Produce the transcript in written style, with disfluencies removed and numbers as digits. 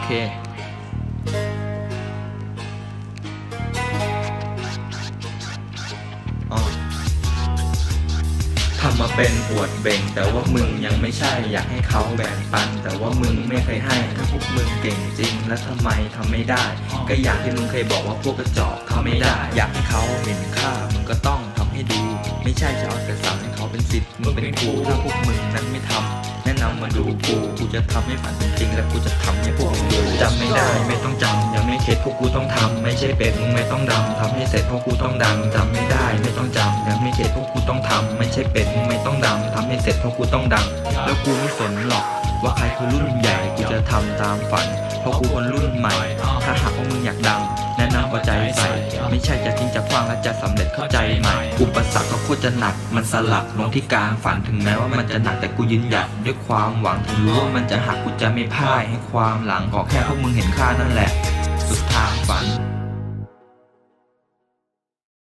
เคทำมาเป็นอวดเบ่งแต่ว่ามึงยังไม่ใช่อยากให้เขาแบ่งปันแต่ว่ามึงไม่เคยให้ถ้าพวกมึงเก่งจริงแล้วทำไมทำไม่ได้ก็อย่างที่มึงเคยบอกว่าพวกกระจอกทำไม่ได้อยากให้เขาเห็นค่ามึงก็ต้องทำให้ดูไม่ใช่จะเอาแต่สั่งให้เขาเป็นศิษย์มึงเป็นครูถ้าพวกมึงนั้นไม่ทำแนะนำมาดูกูจะทำให้ฝันเป็นจริงและกูจะทำให้พวกมึงดูจำไม่ได้ไม่ต้องจำยังไม่เข็ดพวกกูต้องทำไม่ใช่เป็ดมึงไม่ต้องดำทำให้เสร็จพวกกูต้องดังจำไม่ได้ไม่ต้องจำยังไม่เข็ดพวกกูต้องทำไม่ใช่เป็ดมึงไม่ต้องดำทำให้เสร็จพวกกูต้องดังแล้วกูไม่สนหรอกว่าใครคือรุ่นใหญ่กูจะทำตามฝันเพราะกูคนรุ่นใหม่ถ้าหากว่ามึงอยากดังแนะนำว่าใจใส่ไม่ใช่จะทิ้งจะคว้างและจะสำเร็จเข้าใจใหม่อุปสรรคก็โคตรจะหนักมันสลักลงที่กลางฝันถึงแม้ว่ามันจะหนักแต่กูยืนหยัดด้วยความหวังถึงรู้ว่ามันจะหักกูจะไม่พ่ายให้ความหลังขอแค่พวกมึงเห็นค่านั่นแหละสุดทางฝัน